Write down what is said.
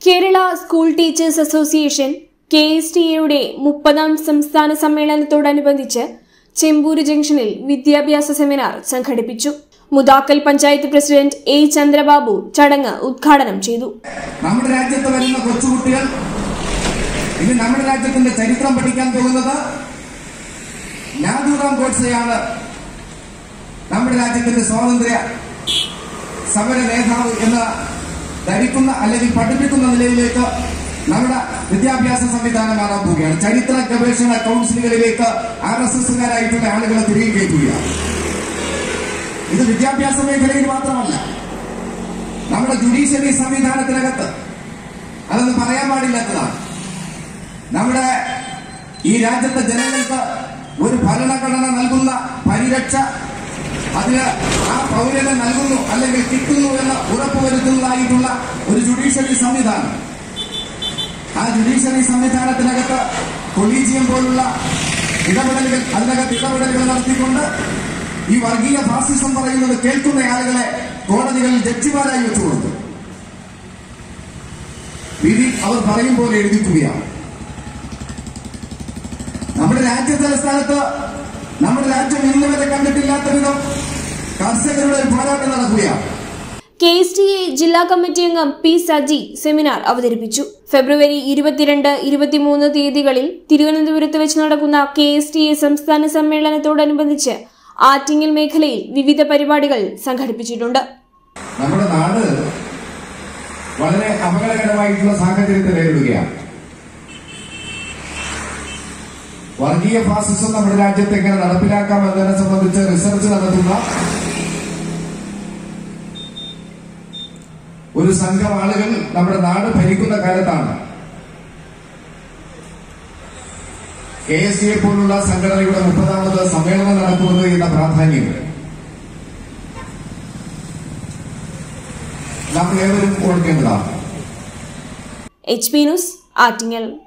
Kerala school teachers association KSTA മുപ്പതാം സംസ്ഥാന സമ്മേളനത്തോടനുബന്ധിച്ച് ചെമ്പൂര് ജംഗ്ഷനിൽ വിദ്യാഭ്യാസ സെമിനാർ സംഘടിപ്പിച്ചു. മുതാക്കൽ പഞ്ചായത്ത് പ്രസിഡന്റ് A. ചന്ദ്രബാബു ചടങ്ങ് ഉദ്ഘാടനം ചെയ്തു. നമ്മുടെ രാജ്യത്ത് വരുന്ന കൊച്ചുകുട്ടികൾ ഇനി നമ്മുടെ രാജ്യത്തിന്റെ ചരിത്രം പഠിക്കാൻ പോകുന്നത് നാഥുറാം ഗോഡ്സെയാണ് നമ്മുടെ രാജ്യത്തിന്റെ സ്വാതന്ത്ര്യ സമര നേതാവ് എന്ന് ധരിക്കുന്ന അല്ലെങ്കിൽ പഠിപ്പിക്കുന്ന നിലയിലേക്ക് നമ്മുടെ വിദ്യാഭ്യാസ സംവിധാനം മാറാൻ പോവുകയാണ്. ചരിത്ര ഗവേഷണ കൌൺസിലുകളിലേക്ക് RSSകാരായിട്ടുള്ള ആളുകളെ തിരികെ കയറ്റുകയാണ്. ഇത് വിദ്യാഭ്യാസ മേഖലയിൽ മാത്രമല്ല, നമ്മുടെ ജുഡീഷ്യറി സംവിധാനത്തിനകത്ത് അതൊന്നും പറയാൻ പാടില്ലാത്തതാണ്. നമ്മുടെ ഈ രാജ്യത്തെ ജനങ്ങൾക്ക് ഒരു ഭരണഘടന നൽകുന്ന പരിരക്ഷ അതിന് ആ പൗരന് നൽകുന്നു അല്ലെങ്കിൽ കിട്ടുന്നു എന്ന് ഉറപ്പുവരുത്തുന്നതായിട്ടുള്ള ഒരു ജുഡീഷ്യറി സംവിധാനം. ആ ജുഡീഷ്യറി സംവിധാനത്തിനകത്ത് കൊളീജിയം പോലുള്ള ഇടപെടലുകൾ നടത്തിക്കൊണ്ട് ഈ വർഗീയ ഫാസിസം പറയുന്നത് കേൾക്കുന്ന ആളുകളെ കോടതികളിൽ ജഡ്ജിമാരായി വെച്ചുകൊടുത്തു വിധി അവർ പറയും പോലെ എഴുതിക്കുകയാണ്. നമ്മുടെ രാജ്യ തലസ്ഥാനത്ത് നമ്മുടെ രാജ്യം ഇന്ന് വരെ കണ്ടിട്ടില്ലാത്ത വിധം കർഷകരുടെ പോരാട്ടം നടക്കുകയാണ്. KSTA ജില്ലാ കമ്മിറ്റി അംഗം P. സജി സെമിനാർ അവതരിപ്പിച്ചു. ഫെബ്രുവരി 22, 23 തീയതികളിൽ തിരുവനന്തപുരത്ത് വെച്ച് നടക്കുന്ന KSTA സംസ്ഥാന സമ്മേളനത്തോടനുബന്ധിച്ച് ആറ്റിങ്ങൽ മേഖലയിൽ വിവിധ പരിപാടികൾ സംഘടിപ്പിച്ചിട്ടുണ്ട്. നമ്മുടെ നാട് വളരെ അപകടകരമായിട്ടുള്ള സാഹചര്യത്തെ നേരിടുകയാണ്. വർഗീയ ഫാസിസം നമ്മുടെ രാജ്യത്ത് എങ്ങനെ നടപ്പിലാക്കാം എന്നതിനെ സംബന്ധിച്ച് റിസർച്ച് നടത്തുന്ന ഒരു സംഘം ആളുകൾ നമ്മുടെ നാട് ഭരിക്കുന്ന കാലത്താണ് KSTA പോലുള്ള സംഘടനയുടെ 30ാമത് സമ്മേളനം നടക്കുന്നത് എന്ന പ്രാധാന്യം നാം ഏവരും ഓർക്കേണ്ടതാണ്. HP news, Attingal.